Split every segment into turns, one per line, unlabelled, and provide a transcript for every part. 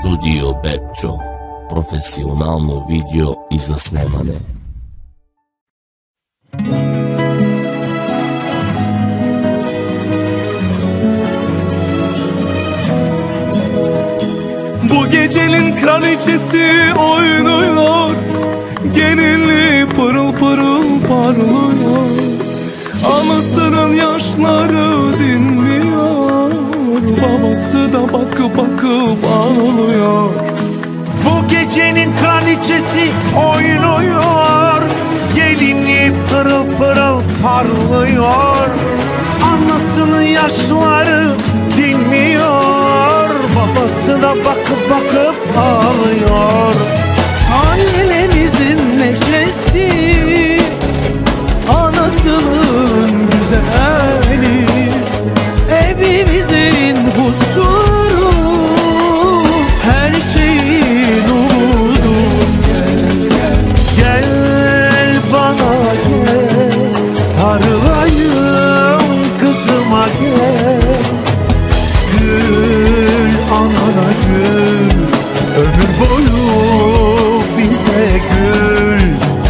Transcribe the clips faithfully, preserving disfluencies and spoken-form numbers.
Studio Bepčo, profesionalno video i zasnemane.
Bu gecenin kraliçesi oynuyor, gelinliği pırıl pırıl parlıyor. Anasının yaşları dinmiyor, babası da bakıp bakıp ağlıyor.
Bu gecenin kraliçesi oynuyor, gelinliği pırıl pırıl parlıyor. Anasının yaşları dinmiyor, babası da bakıp bakıp ağlıyor.
Ailemizin neşesi, anasının güzeli, evimizin huzuru, her şeyin umudu. Gel, gel,
Gel bana gel, sarılayım kızıma gel. Gül anana gül, ömür boyu bize gül.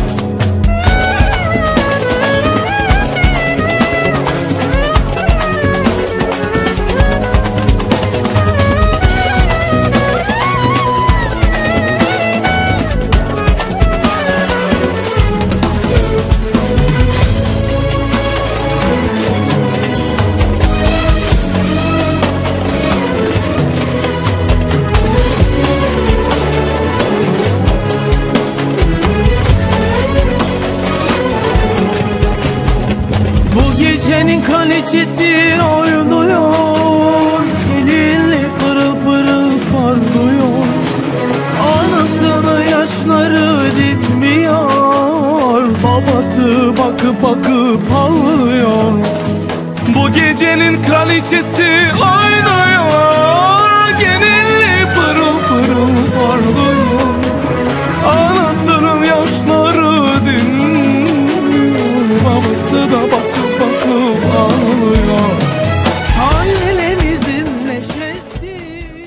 gecenin kraliçesi oynuyor, gelinli pırıl pırıl parlıyor. Anasının yaşları dinmiyor, babası bakıp bakıp ağlıyor. Bu gecenin kraliçesi oynuyor, gelinli pırıl pırıl parlıyor. Anasının yaşları dinmiyor, babası da bakıp bakıp ağlıyor. Ailemizin neşesi.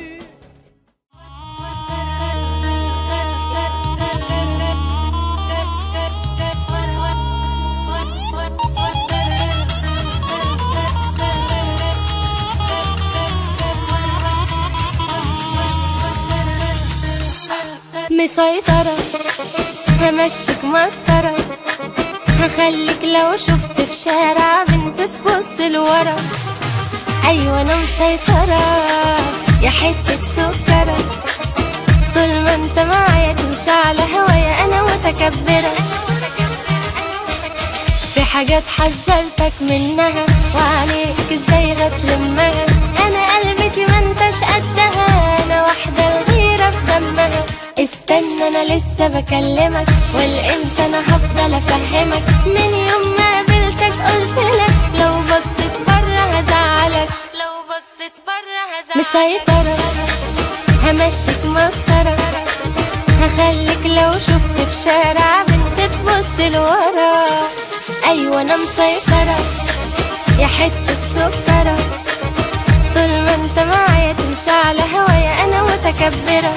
مسيطرة همشيك مسطرة، هخليك لو شفت في شارع بنت تبص لورا. أيوة أنا مسيطرة يا حتة سكرة، طول ما انت معايا تمشي على هوايا أنا متكبرة. في حاجات حذرتك منها وعليك ازاي هتلمها، أنا قلبتي ما انتش قدها، أنا واحدة الغيرة في دمها. استنى أنا لسه بكلمك، والإمتى أنا هفضل أفهمك، من يوم ما قابلتك قلتلك لو بصيت برا هزعلك، لو بصيت برا هزعلك. مسيطرة همشيك مسطرة، هخليك لو شفت في شارع بنت تبص لورا. أيوة أنا مسيطرة يا حتة سكرة، طول ما انت معايا تمشي على هوايا أنا متكبرة.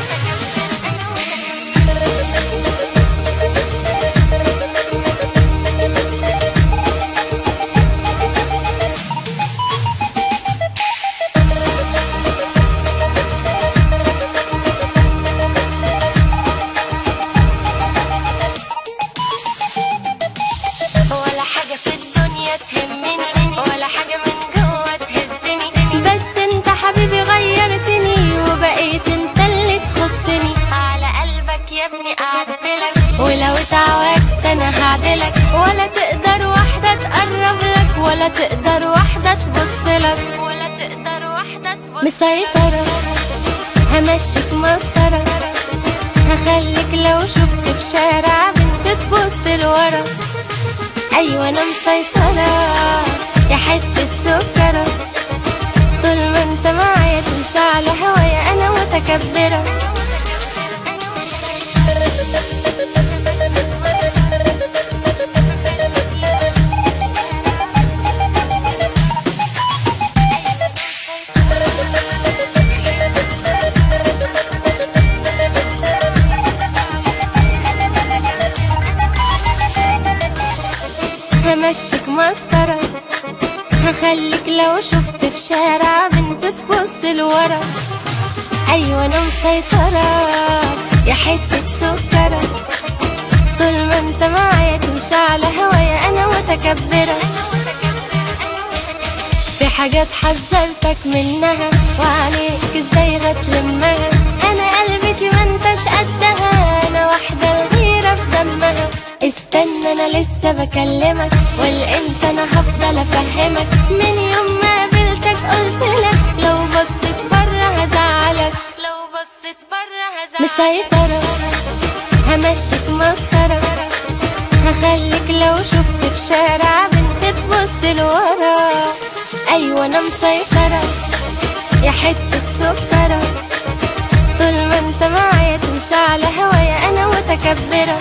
ولا حاجة في الدنيا تهمني، ولا حاجة من جوه تهزني، بس انت حبيبي غيرتني وبقيت انت اللي تخصني. على قلبك يا ابني قعدتلك، ولو اتعودت انا هعدلك، ولا تقدر واحدة تقرب لك، ولا تقدر واحدة تبصلك، ولا تقدر واحدة تبصلك. مسيطرة همشيك مسطرة، هخليك لو شفت في شارع بنت تبص لورا. أيوة أنا مسيطرة يا حتة سكرة، طول ما انت معايا تمشي على هوايا أنا متكبرة. هخليك لو شفت في شارع بنت تبص لورا. ايوه انا مسيطرة يا حتة سكرة، طول ما انت معايا تمشي على هوايا انا متكبرة. في حاجات حذرتك منها وعليك ازاي هتلمها، انا قلبتي ما انتش قدها، انا واحدة الغيرة في دمها. استنى انا لسه بكلمك، والامتى انا هفضل افهمك، من يوم ما قابلتك قلتلك لو بصيت برا هزعلك، لو بصيت برا هزعلك. مسيطرة همشيك مسطرة، هخليك لو شفت في شارع بنت تبص لورا. ايوه انا مسيطرة يا حتة سكرة، طول ما انت معايا تمشي على هوايا انا متكبرة.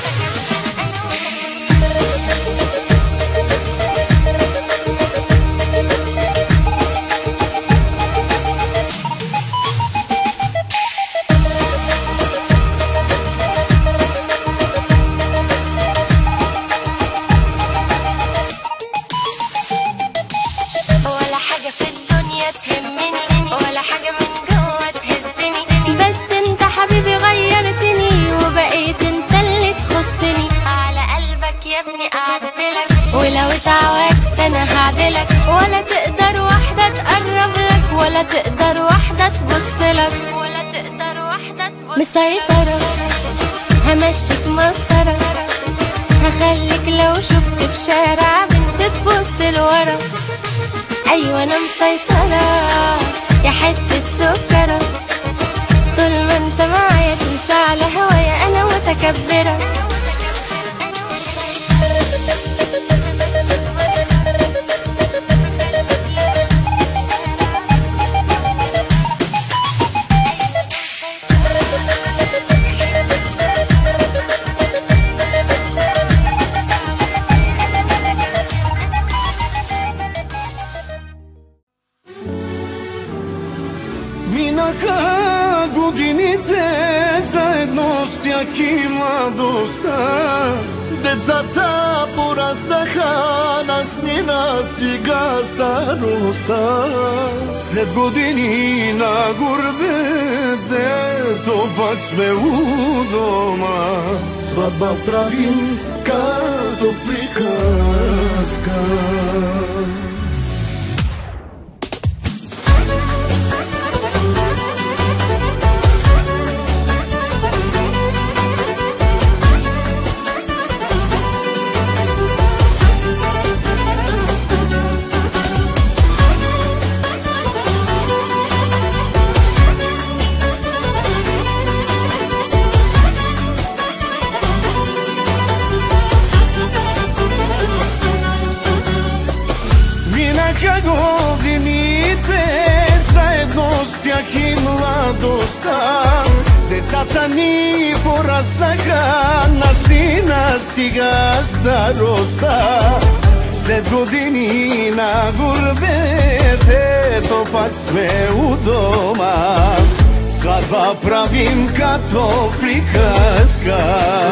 ولا حاجة في الدنيا تهمني، ولا حاجة من جوه تهزني، بس انت حبيبي غيرتني وبقيت انت اللي تخصني. على قلبك يا ابني اعدلك، ولو اتعودت انا هعدلك، ولا تقدر واحدة تقرب لك، ولا تقدر واحدة تبصلك، ولا تقدر واحدة تبصلك. مسيطرة همشيك مسطرة، هخليك لو شفت في شارع بنت تبص لورا. ايوه انا مسيطرة يا حتة سكرة، طول ما انت معايا تمشي على هوايا انا متكبرة.
Minaka godiните zajedno s tjaki mladosta, dецата пораснаха, нас не настига староста. След години на гурбете, то пак сме у дома, сватба правим като в приказка. Годините заедно с тях и младостта, децата ни пораснаха, нас ни настига староста. След години на гурбете, то пак сме у дома, сватба правим като в приказка.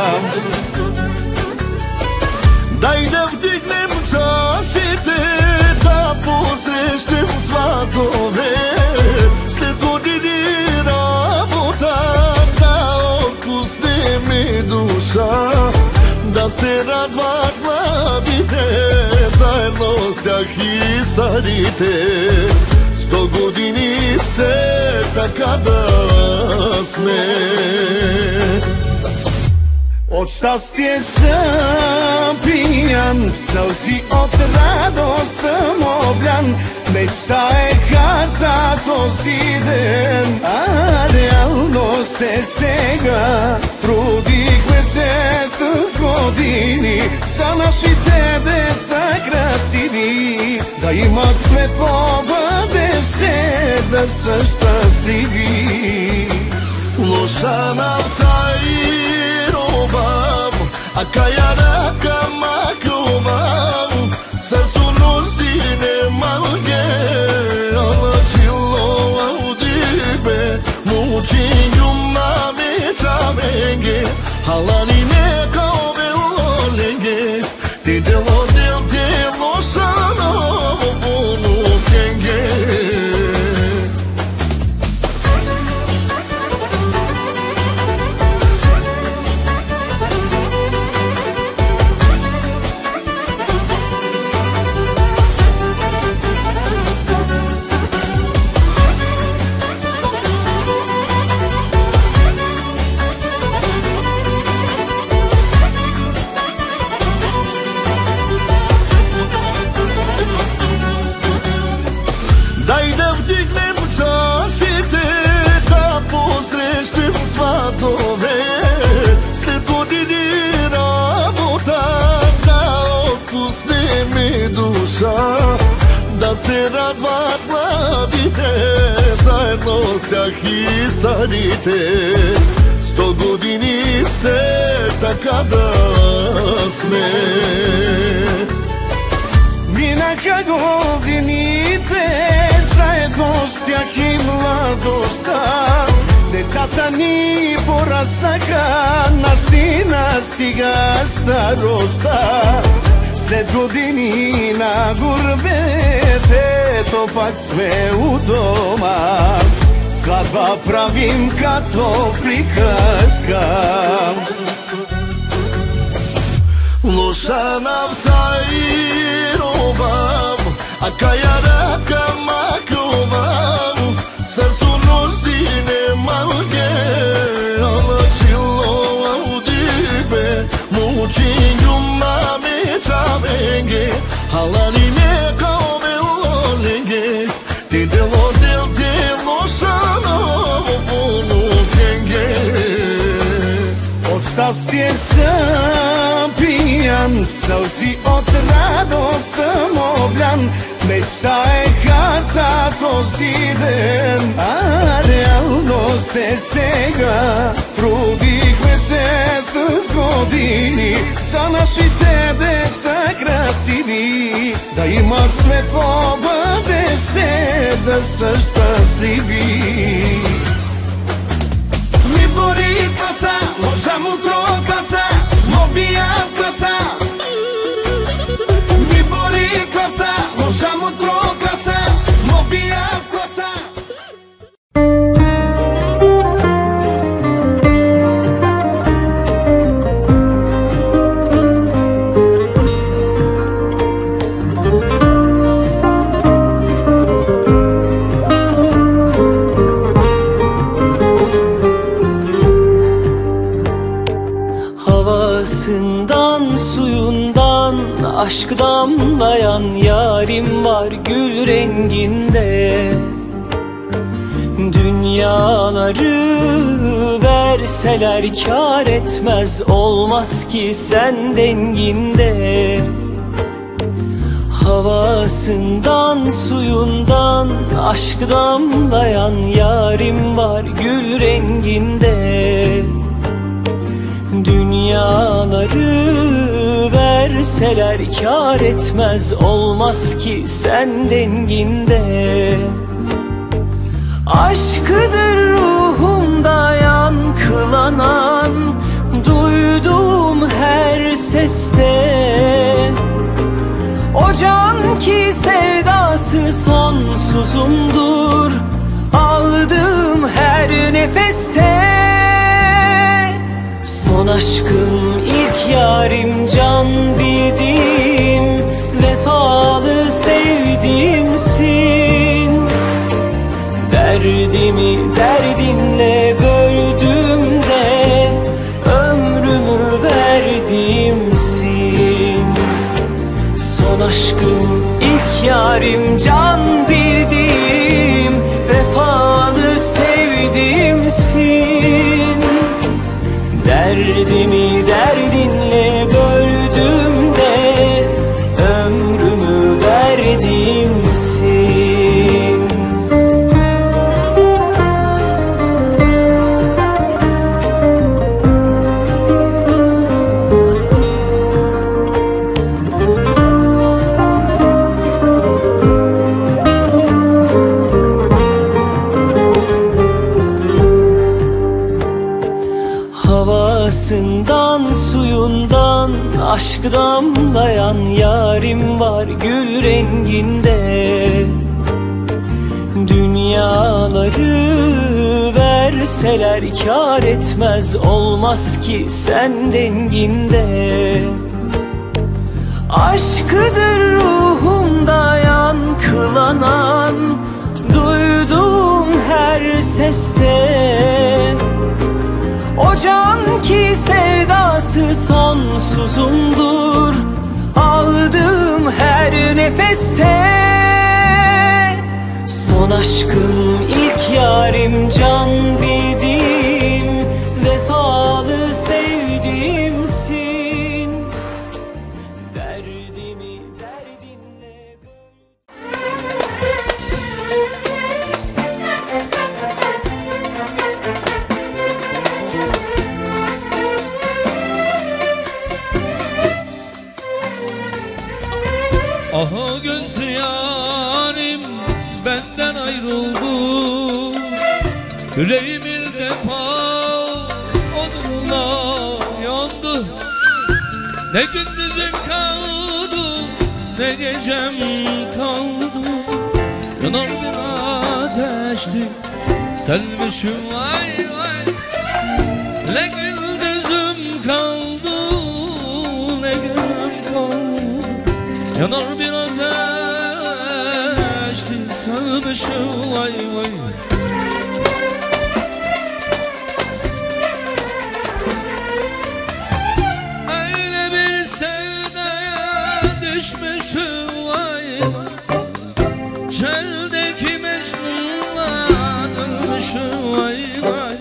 Дай да вдигнем чашите, да посрещнем сватове, след години работа да отпуснем и душа, да се радват младите, заедно с тях и старите, сто години все така да сме. От щастие съм пиян, сълзи от радост съм облян, мечтаеха за този ден, а реалност е сега. Родихме се с години, за нашите деца красиви, да имат светло бъдеще, да са щастливи. Лоша навта и a kajara kamakuvam sasunu sine malge alachilo audibe muchinjum mame chavenge halarine kaove olenge tidelo del delo sano se radva mladite, zajedno stjah i starite. Sto godini se takada sme.
Mi neka godinite, zajedno stjah i mladosta. Dецата ни пораснаха, настина стига староста. След години на гурбет, ето пак сме у дома. Сватба правим като приказка.
Лоша нафта и робам, а кая ръка макувам. Сърцу носи не малке, ала чило аудибе. Мучинju mame čavenge, hala ni ne kao velolenge. Ti delo del delo šanovo punu kenge.
Od щастие съм пиян, сълзи от радост съм облян. Мечтаеха за този ден, а реалност е сега. Трудихме се с години за нашите деца красиви, да имат светло бъдеще, да са щастливи. Mi bori klasa, možem utro klasa, mobija klasa. Mi bori klasa, možem utro klasa, mobija klasa.
Havasından, suyundan aşk damlayan yarim var gül renginde. Dünyaları verseler kâr etmez, olmaz ki sen denginde. Havasından, suyundan aşk damlayan yarim var gül renginde. Dünyaları verseler kâr etmez, olmaz ki sen denginde. Aşkıdır ruhumda yankılanan, duyduğum her seste. O can ki sevdası sonsuzumdur, aldığım her nefeste. Son aşkım, ilk yarim, can bildiğim, vefalı sevdiğimsin. Derdimi derdinle böldüğümde ömrümü verdiğimsin. Son aşkım, ilk yarim, can bildiğim, vefalı sevdiğimsin. Derdimi derdinle böldüğümde ömrümü verdiğimsin. Havasından, suyundan aşk damlayan yarim var gül renginde. Dünyaları verseler kâr etmez, olmaz ki sen denginde. Aşkıdır ruhumda yankılanan, duyduğum her seste. O can ki sevdası sonsuzumdur, aldığım her nefeste. Son aşkım, ilk yarim, can bildiğim, vefalı sevdiğimsin. Derdimi derdinle böl.
Yüreğim ilk defa onunla yandı. Ne gündüzüm kaldı, ne gecem kaldı. Yanar bir ateşti, selmişim vay vay. Ne gündüzüm kaldı, ne gecem kaldı. Yanar bir ateşti, selmişim vay vay. Düşmüşüm vay vay. Çeldeki Mecnun'la dönmüşüm vay vay.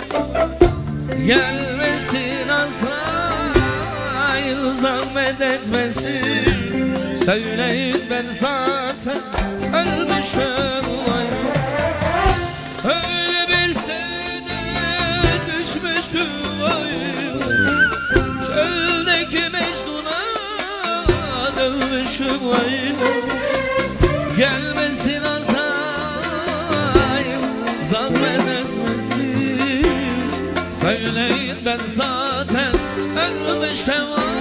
Gelmesin Azrail, zahmet etmesin. Söyleyin ben zaten ölmüşüm vay vay. Öyle bir sevdaya düşmüşüm vay vay. Çeldeki Mecnun'a dönmüşüm vay vay. Gelmesin Azrail, zahmet etmesin. Söyleyin ben zaten ölmüşüm vay.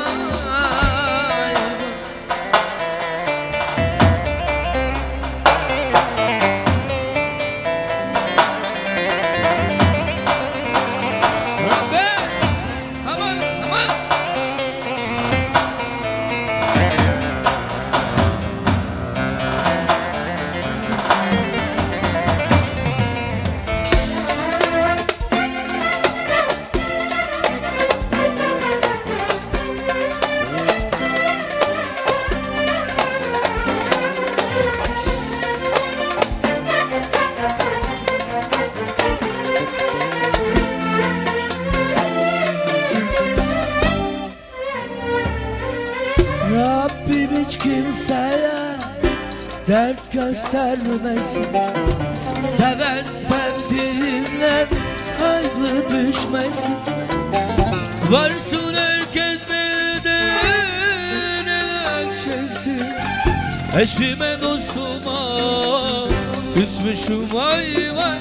Rabbim hiç kimseye dert göstermesin. Seven sevdiğinden kalbi düşmesin. Varsın herkes bildiğini çeksin. Eşime dostuma küsmüşüm vay vay.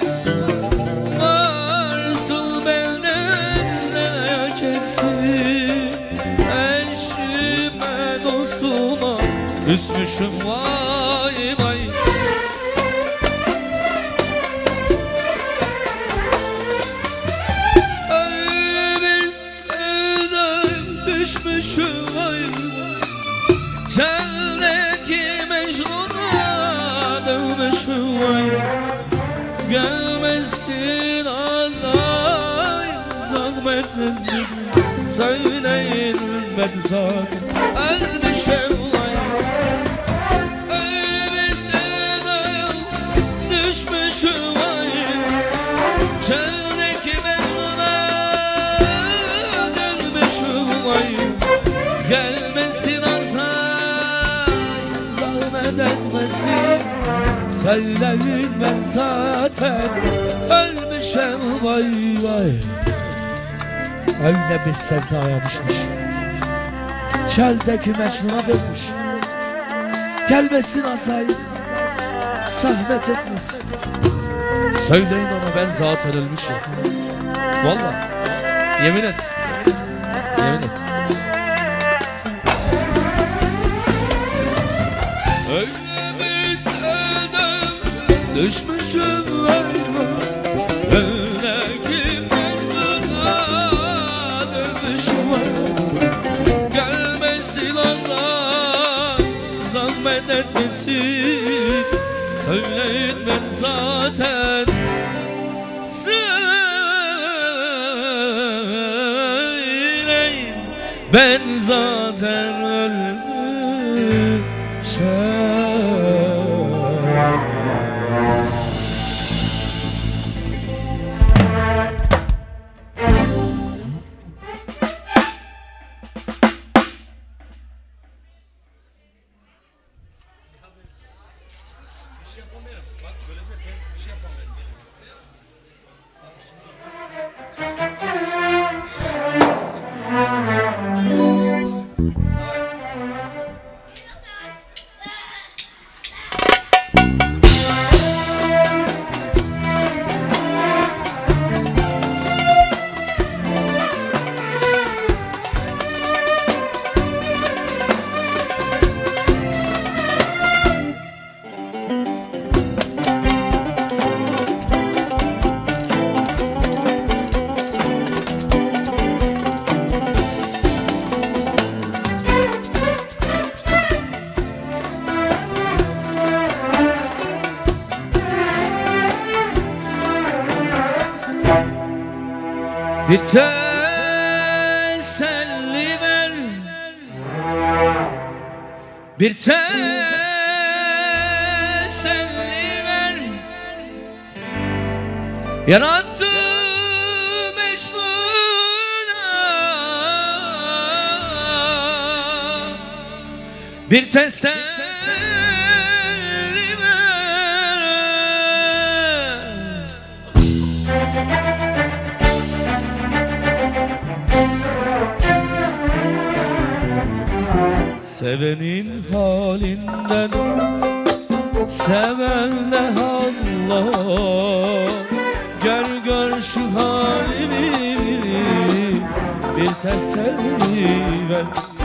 Varsın benden çeksin. Eşime dostuma küsmüşüm vay vay. Öyle bir sevdaya düşmüşüm vay vay. Çeldeki Mecnun'a dönmüşüm vay. Gelmesin Azrail, zahmet etmesin. Söyleyin ben zaten ölmüşüm vay. Öyle bir sevdaya düşmüşüm vay. Çeldeki Mecnun'a dönmüşüm vay. Gelmesin Azrail, zahmet etmesin. Söyleyin ben zaten ölmüşüm vay vay. Öyle bir sevdaya düşmüş, çeldeki Mecnun'a dönmüş. Gelmesin Azrail, zahmet etmesin. Söyleyin ona ben zaten ölmüşüm. Vallahi yemin et, yemin et. Öyle bir sevdaya düşmüşüm vay vay. Öyle ki Mecnun'a dönmüşüm vay. Gelmesin Azrail, zahmet etmesin. Söyleyin ben zaten, söyleyin ben zaten ölmüşüm. Bir teselli ver, bir teselli ver. Yarattı Mecnun'a bir teselli ver. Sevenin halinden sevenle Allah, gör gör şu halimi, bir teselli ver.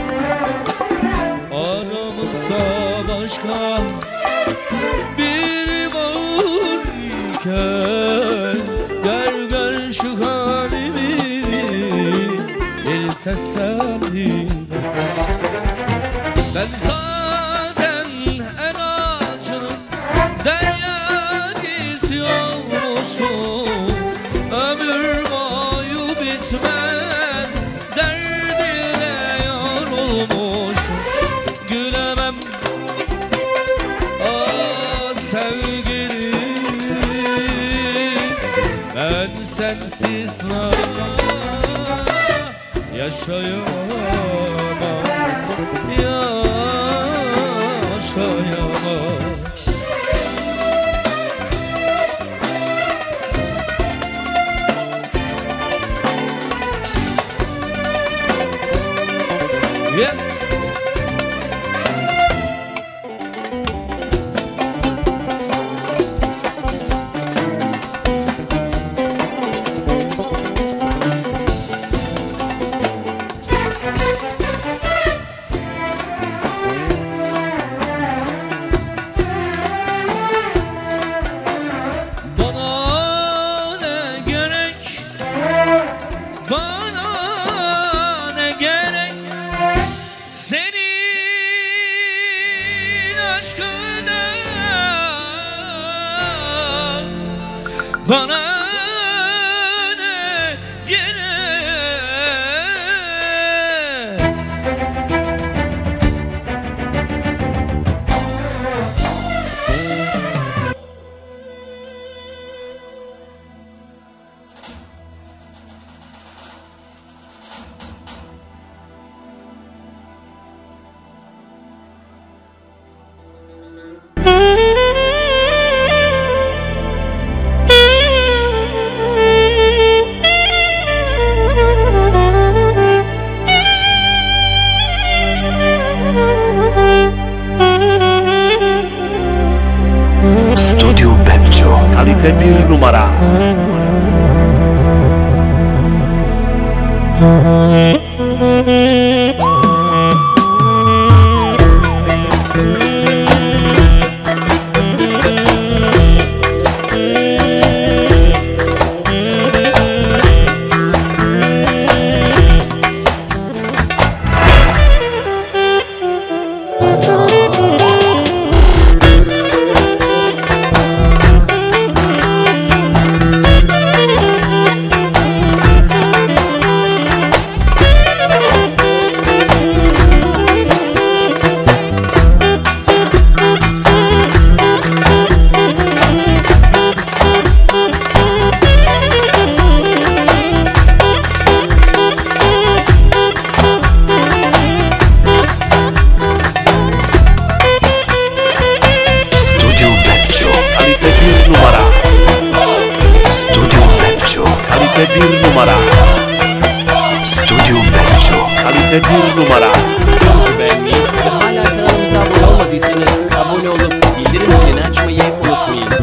Aramızda başka biri var iken, gör gör şu halimi, bir teselli ver. Ben zaten en acım derya giziyormuşum, ömür boyu bitmeyen derdine yorulmuşum. Gülemem ah sevgilim, ben sensiz yaşayamam, yaşayamam. Yeah. Bana ne gerek, bana ne gerek senin aşkından, bana ne gerek.
Studio Bepço, kalite bir numara.
kalite bir numara. Studio Bepço, kalite bir numara.
Videomuzu beğenmeyi ve hala kanalımıza abone olmadıysanız abone olup bildirim zilini açmayı unutmayın.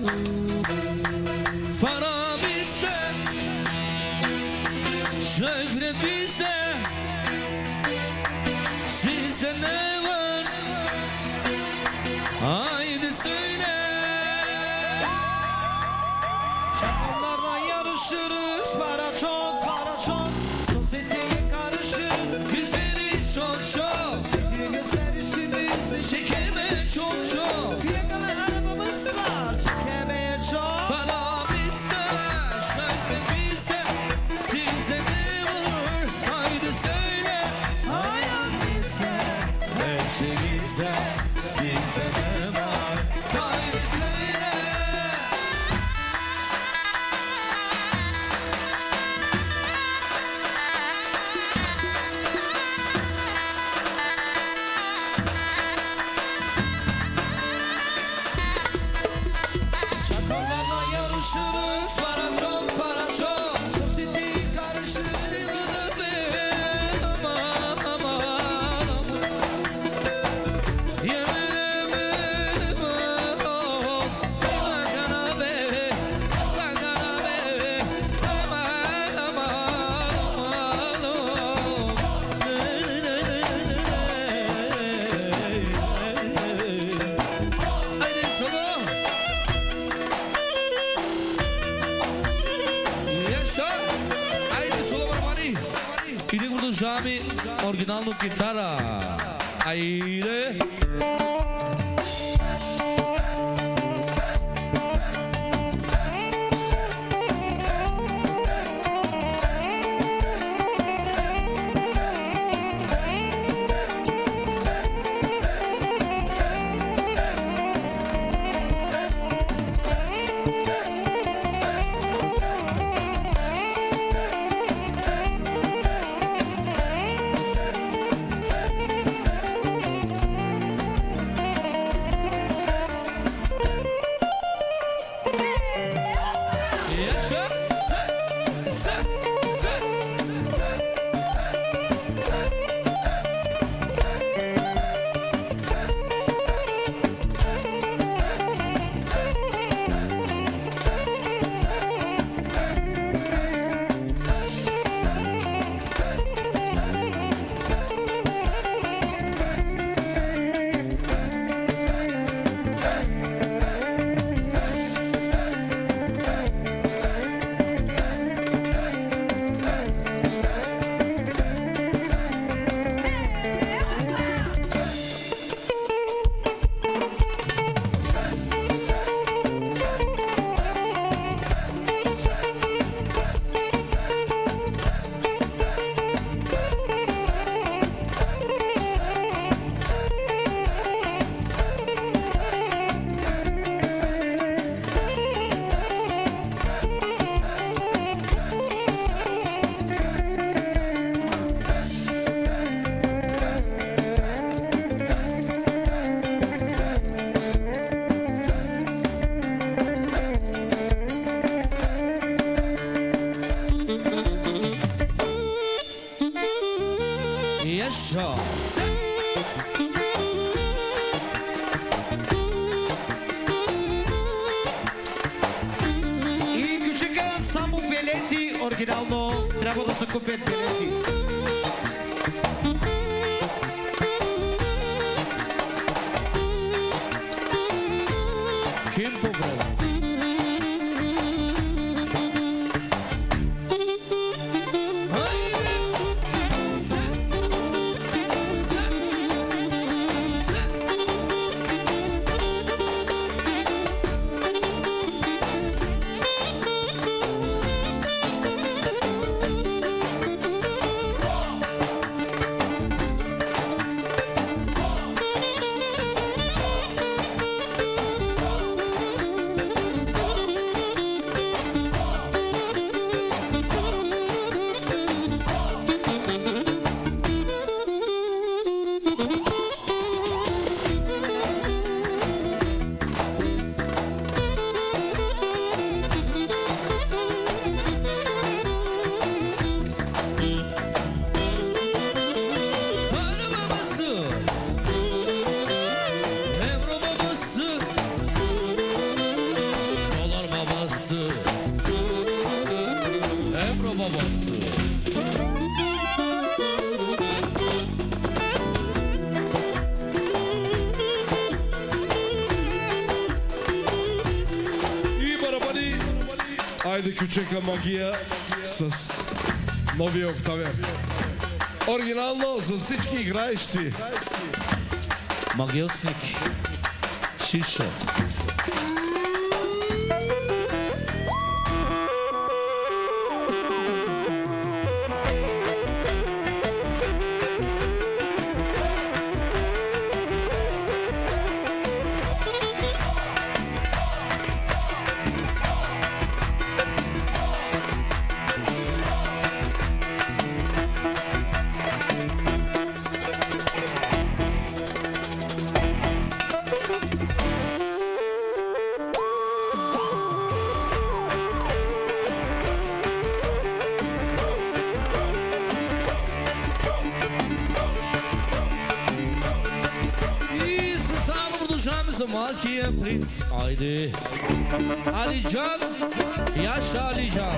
Para bizde, şöhret bizde. Sizde ne var? Haydi söyle.
Şarkılarla yarışırız. Para çok, para çok. Sosyeteye karışırız.
Güzeli çok çok.
Bir gözler üstümüzde.
Çekeme çok çok.
Yakalı arabamız var. Çekemeye çok.
Para bizde, şöhret bizde. Sizde ne var? Haydi söyle.
Hayat bizde.
Her şey bizde. Sizde ne var? Haydi söyle.
Şarkılarla yarışırız.
Para çok, para çok.
Sosyeteyi karıştırırız.
Aman, aman, aman. Yemeğime bak. Sakana be, sakana be. Aman, aman, aman. Haydi solo. Yaşa. Ajde, solo barmani. Ide продължаваме оригинално китара. Ajde. Yaşa. Sen, sen, sen. Yaşa. Sen.
И ключика само билети. Оригинално трябва да се купят билети.
Kim pobral?
Айде Кючека магия с новия Октавиан. Оригинално за всички играещи.
Магиосник. Шишо. Malkiye Prince haydi Alican yaşa Alican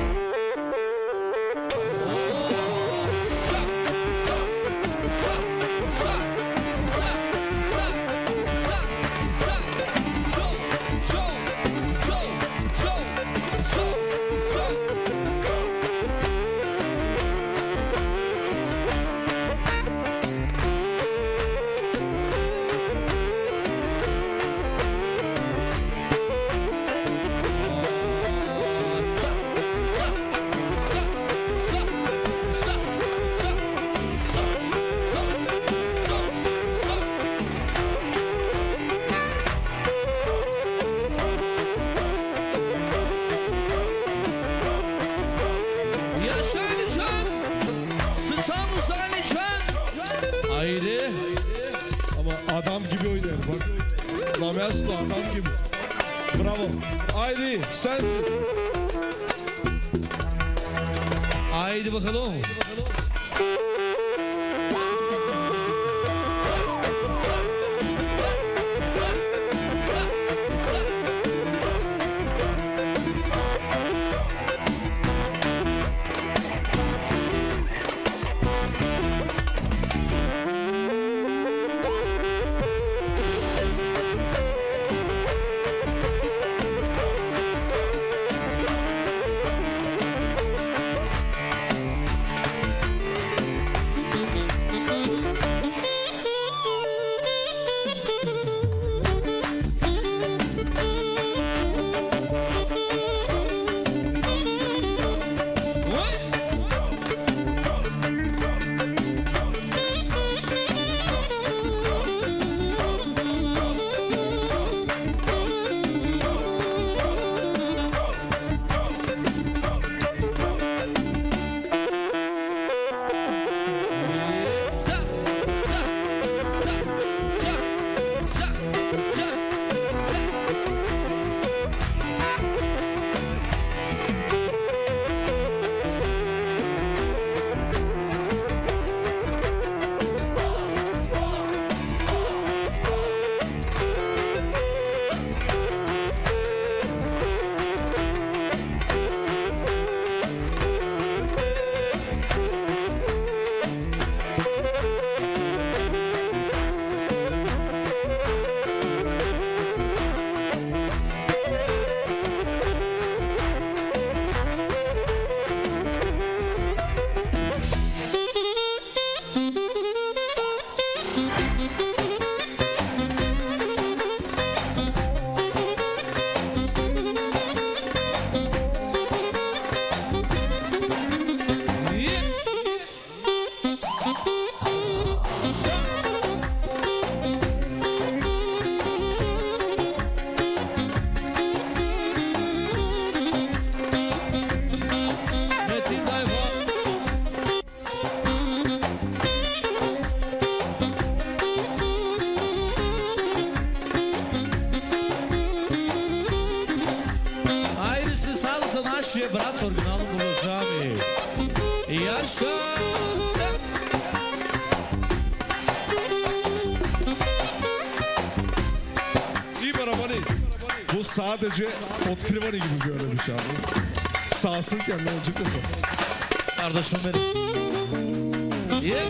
sensin.
Haydi bakalım. Нашия брат оригинално продължаваме. Яша!
İyi barabani. Bu sadece otkrivanı gibi görmüş abi. Sağsın kendine olacak o zaman.
Kardeşim benim. Yeah.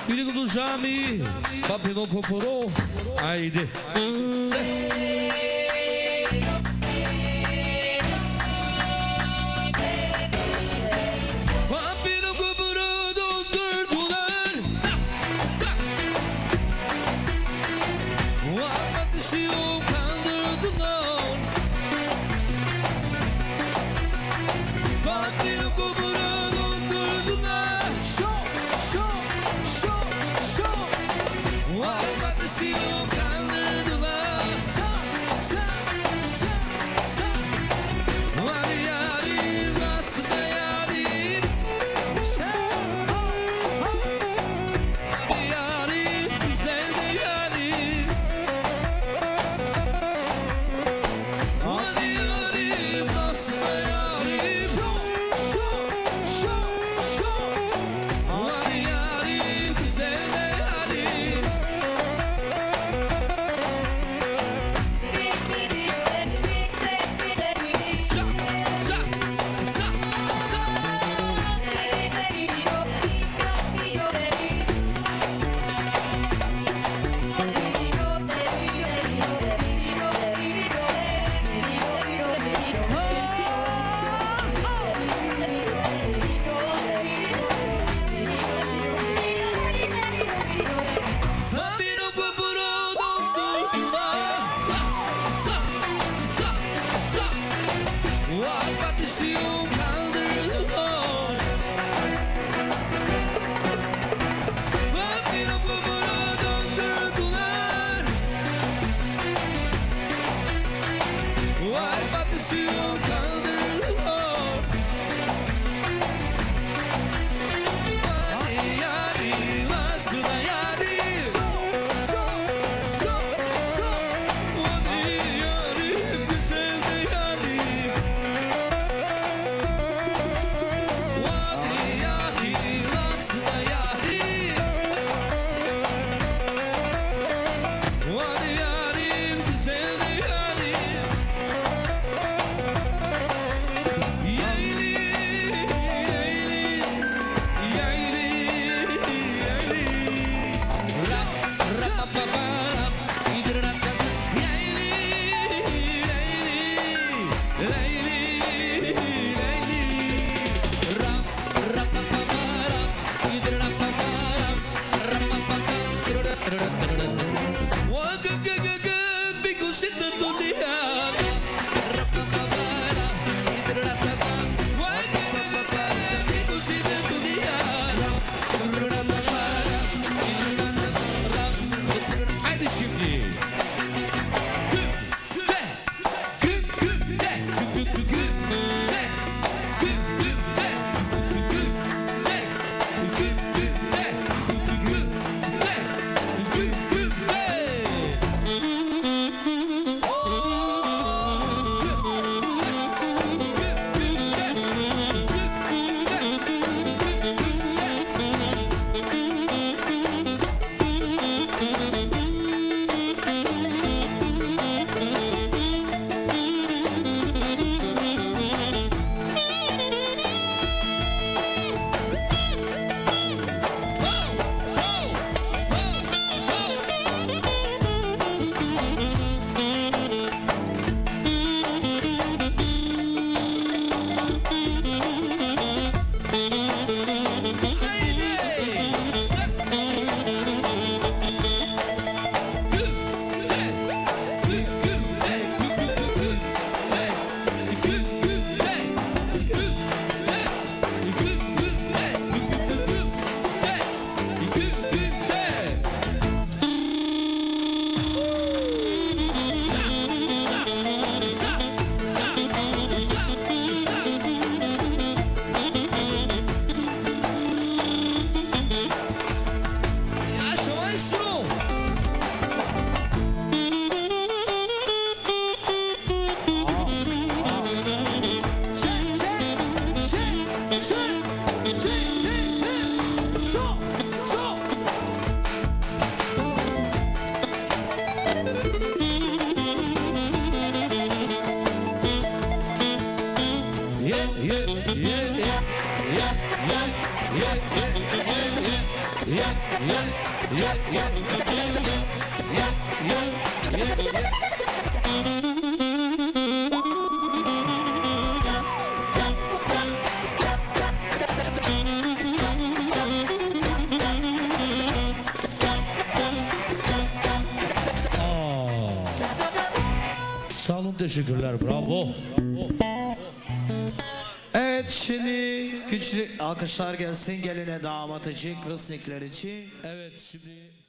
Biligo do Jami, papi no Coporô, Aide. Papi no Coporô, doutor Dulan, sa, sa. What is you under the lawn? Papi no Coporô, doutor Dulan, show, show, show, show. What is you under the lawn? Sa, sa, sa, sa. Mariari, Vasmayari, sa, ho, ho. Mariari, Zendayari. Mariari, Vasmayari, show, show, show, show. Mariari, Zendayari.
Sağ olun, teşekkürler, bravo. Evet, şimdi güçlü alkışlar gelsin geline, damat için, kırısnikler için.
Evet, şimdi